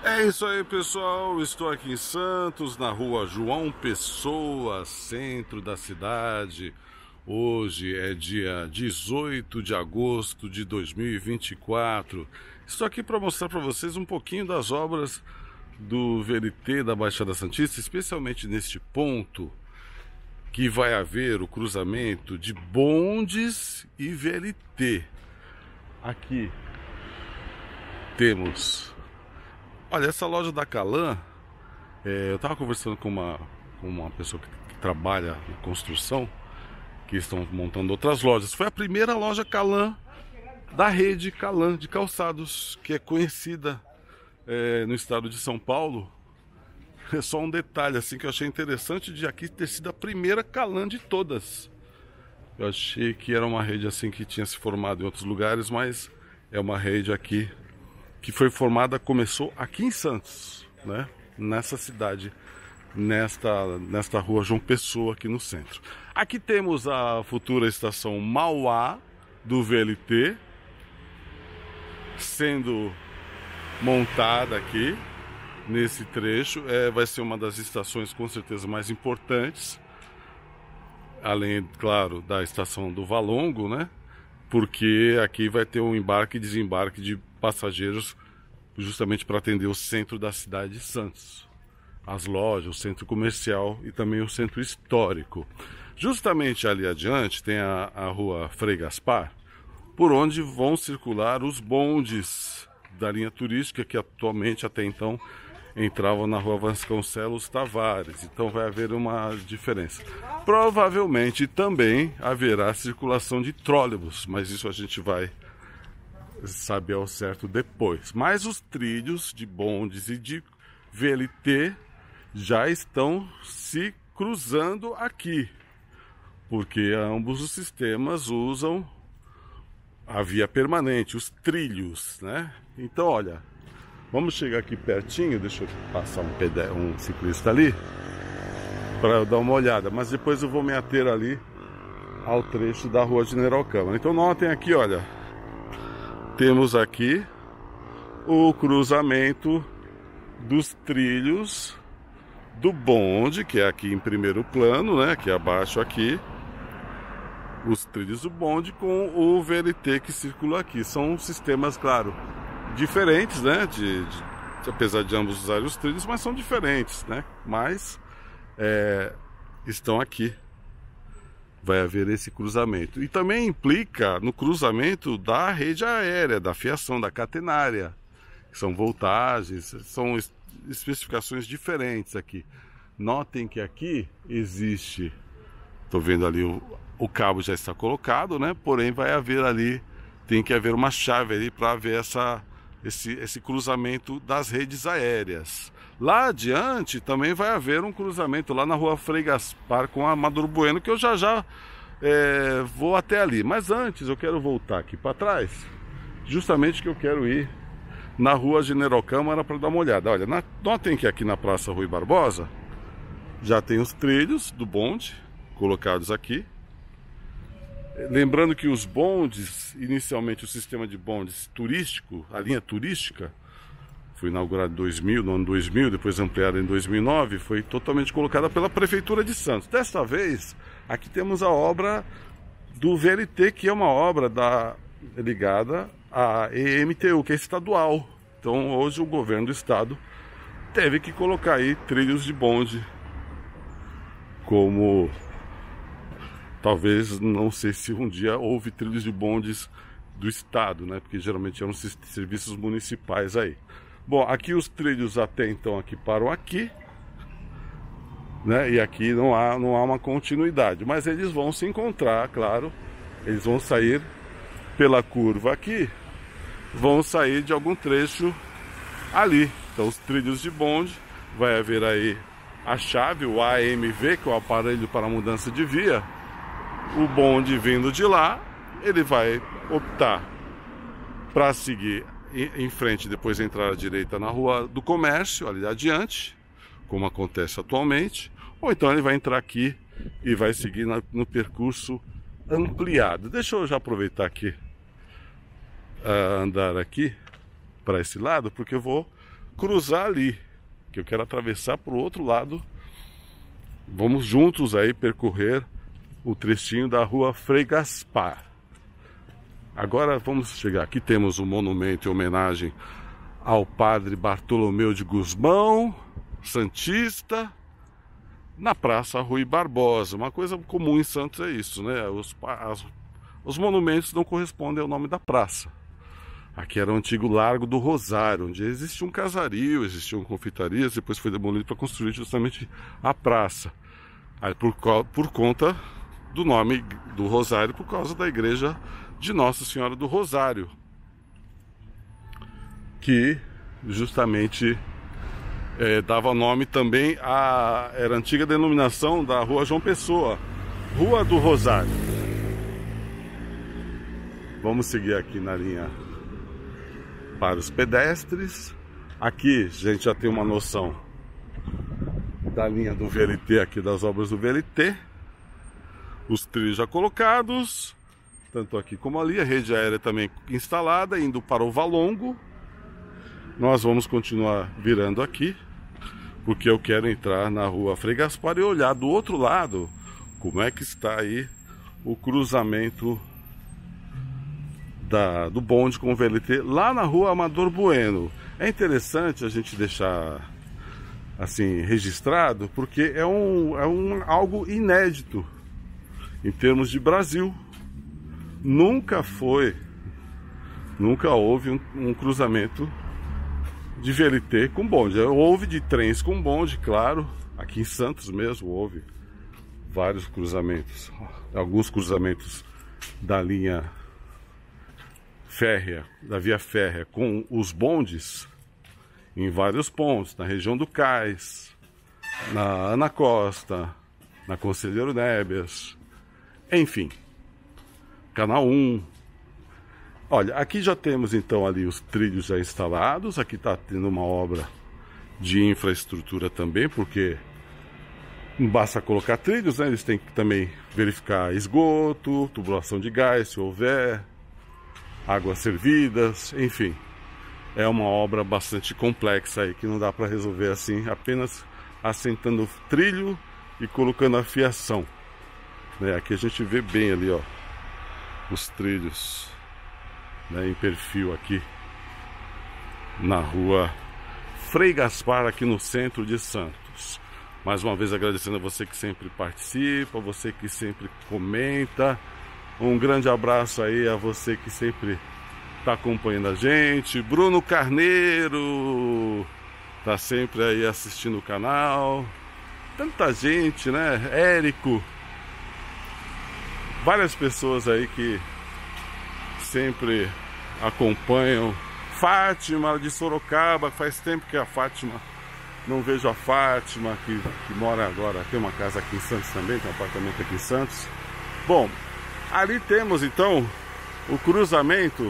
É isso aí, pessoal. Estou aqui em Santos, na rua João Pessoa, centro da cidade. Hoje é dia 18 de agosto de 2024. Estou aqui para mostrar para vocês um pouquinho das obras do VLT da Baixada Santista, especialmente neste ponto que vai haver o cruzamento de bondes e VLT. Aqui temos... Olha, essa loja da Calan, eu estava conversando com uma pessoa que trabalha em construção, que estão montando outras lojas. Foi a primeira loja Calan da rede Calan de calçados, que é conhecida no estado de São Paulo. É só um detalhe assim que eu achei interessante de aqui ter sido a primeira Calan de todas. Eu achei que era uma rede assim que tinha se formado em outros lugares, mas é uma rede aqui que foi formada, começou aqui em Santos, né? Nessa cidade, nesta rua João Pessoa, aqui no centro. Aqui temos a futura estação Mauá do VLT sendo montada aqui nesse trecho. Vai ser uma das estações com certeza mais importantes, além, claro, da estação do Valongo, né? Porque aqui vai ter um embarque e desembarque de passageiros justamente para atender o centro da cidade de Santos, as lojas, o centro comercial e também o centro histórico. Justamente ali adiante tem a rua Frei Gaspar, por onde vão circular os bondes da linha turística que atualmente até então entravam na rua Vasconcelos Tavares. Então vai haver uma diferença. Provavelmente também haverá circulação de trólebus, mas isso a gente vai saber ao certo depois. Mas os trilhos de bondes e de VLT já estão se cruzando aqui, porque ambos os sistemas usam a via permanente, os trilhos, né? Então, olha, vamos chegar aqui pertinho, deixa eu passar um ciclista ali para eu dar uma olhada, mas depois eu vou me ater ali ao trecho da rua General Câmara. Então notem aqui, olha, temos aqui o cruzamento dos trilhos do bonde, que é aqui em primeiro plano, né? Aqui abaixo aqui, os trilhos do bonde com o VLT que circula aqui. São sistemas, claro, diferentes, né? Apesar de ambos usarem os trilhos, mas são diferentes, né? Mas estão aqui. Vai haver esse cruzamento. E também implica no cruzamento da rede aérea, da fiação, da catenária. São voltagens, são especificações diferentes aqui. Notem que aqui existe, estou vendo ali, o cabo já está colocado, né? Porém vai haver ali, tem que haver uma chave ali para haver esse cruzamento das redes aéreas. Lá adiante também vai haver um cruzamento lá na rua Frei Gaspar com a Amador Bueno, que eu já vou até ali. Mas antes eu quero voltar aqui para trás, justamente que eu quero ir na rua General Câmara para dar uma olhada. Olha, notem que aqui na Praça Rui Barbosa já tem os trilhos do bonde colocados aqui. Lembrando que os bondes, inicialmente o sistema de bondes turístico, a linha turística, foi inaugurado em 2000, no ano 2000, depois ampliada em 2009, foi totalmente colocada pela Prefeitura de Santos. Desta vez, aqui temos a obra do VLT, que é uma obra ligada à EMTU, que é estadual. Então hoje o governo do estado teve que colocar aí trilhos de bonde, como talvez, não sei se um dia houve trilhos de bondes do estado, né? Porque geralmente eram serviços municipais aí. Bom, aqui os trilhos até então aqui param aqui, né? E aqui não há uma continuidade, mas eles vão se encontrar, claro. Eles vão sair pela curva aqui, vão sair de algum trecho ali. Então os trilhos de bonde, vai haver aí a chave, o AMV, que é o aparelho para mudança de via. O bonde vindo de lá, ele vai optar para seguir em frente, depois entrar à direita na Rua do Comércio, ali adiante, como acontece atualmente, ou então ele vai entrar aqui e vai seguir no percurso ampliado. Deixa eu já aproveitar aqui, andar aqui para esse lado, porque eu vou cruzar ali, que eu quero atravessar para o outro lado. Vamos juntos aí percorrer o trechinho da rua Frei Gaspar. Agora vamos chegar aqui, temos um monumento em homenagem ao padre Bartolomeu de Gusmão, santista, na Praça Rui Barbosa. Uma coisa comum em Santos é isso, né? Os monumentos não correspondem ao nome da praça. Aqui era o antigo Largo do Rosário, onde existia um casario, existiam confeitarias, depois foi demolido para construir justamente a praça. Aí por conta do nome do Rosário, por causa da igreja de Nossa Senhora do Rosário, que justamente dava nome também era a antiga denominação da Rua João Pessoa, Rua do Rosário. Vamos seguir aqui na linha para os pedestres. Aqui a gente já tem uma noção da linha do VLT, aqui das obras do VLT. Os trilhos já colocados, tanto aqui como ali, a rede aérea também instalada, indo para o Valongo. Nós vamos continuar virando aqui, porque eu quero entrar na rua Frei Gaspar e olhar do outro lado como é que está aí o cruzamento do bonde com o VLT lá na rua Amador Bueno. É interessante a gente deixar assim registrado, porque é algo inédito em termos de Brasil. Nunca houve um cruzamento de VLT com bonde. Houve de trens com bonde, claro. Aqui em Santos mesmo houve vários cruzamentos. Alguns cruzamentos da linha férrea, da via férrea, com os bondes em vários pontos, na região do Cais, na Ana Costa, na Conselheiro Nebias, enfim, Canal 1. Olha, aqui já temos então ali os trilhos já instalados. Aqui está tendo uma obra de infraestrutura também, porque não basta colocar trilhos, né? Eles têm que também verificar esgoto, tubulação de gás, se houver, águas servidas, enfim. É uma obra bastante complexa aí, que não dá para resolver assim, apenas assentando trilho e colocando a fiação. Aqui a gente vê bem ali, ó, os trilhos, em perfil aqui na rua Frei Gaspar, aqui no centro de Santos. Mais uma vez agradecendo a você que sempre participa, você que sempre comenta. Um grande abraço aí a você que sempre está acompanhando a gente. Bruno Carneiro tá sempre aí assistindo o canal. Tanta gente, né? Érico. Várias pessoas aí que sempre acompanham. Fátima de Sorocaba, faz tempo que a Fátima, não vejo a Fátima, que mora agora, tem uma casa aqui em Santos também, tem um apartamento aqui em Santos. Bom, ali temos então o cruzamento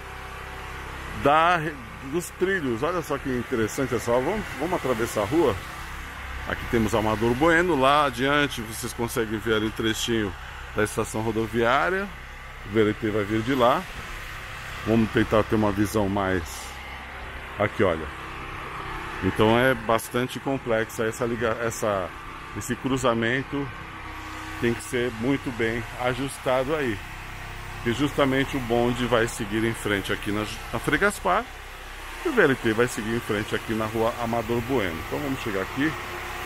dos trilhos. Olha só que interessante, pessoal. Vamos atravessar a rua. Aqui temos Amador Bueno, lá adiante vocês conseguem ver ali um trechinho da estação rodoviária. O VLT vai vir de lá. Vamos tentar ter uma visão mais aqui, olha. Então é bastante complexa esse cruzamento, tem que ser muito bem ajustado aí. E justamente o bonde vai seguir em frente aqui na Frei Gaspar e o VLT vai seguir em frente aqui na rua Amador Bueno. Então vamos chegar aqui,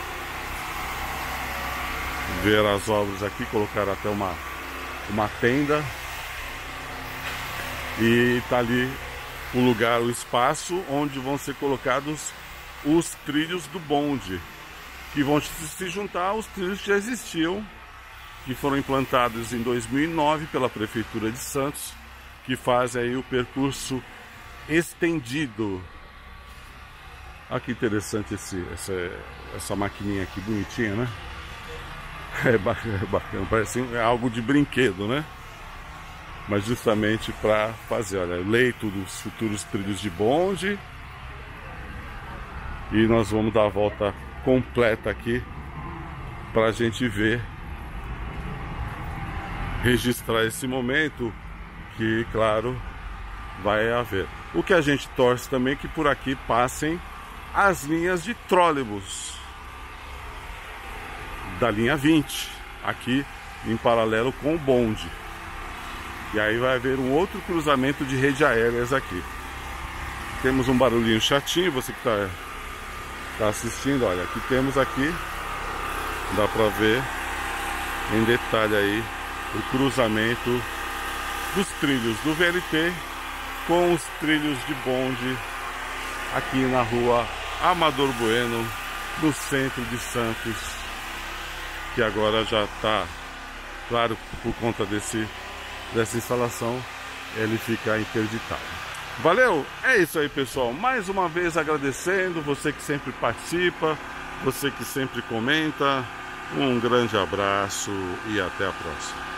ver as obras aqui, colocar até uma tenda. E tá ali o lugar, o espaço onde vão ser colocados os trilhos do bonde, que vão se juntar aos trilhos que já existiam, que foram implantados em 2009 pela Prefeitura de Santos, que fazem aí o percurso estendido. Olha que interessante essa maquininha aqui, bonitinha, né? É bacana, parece algo de brinquedo, né? Mas justamente para fazer, olha, leito dos futuros trilhos de bonde. E nós vamos dar a volta completa aqui para a gente ver, registrar esse momento que, claro, vai haver. O que a gente torce também é que por aqui passem as linhas de trólebus da linha 20, aqui em paralelo com o bonde. E aí vai haver um outro cruzamento de rede aéreas aqui. Temos um barulhinho chatinho, você que tá assistindo, olha, aqui temos aqui, dá pra ver em detalhe aí o cruzamento dos trilhos do VLT com os trilhos de bonde aqui na rua Amador Bueno, no centro de Santos, que agora já está, claro, por conta dessa instalação, ele fica interditável. Valeu? É isso aí, pessoal. Mais uma vez agradecendo você que sempre participa, você que sempre comenta. Um grande abraço e até a próxima.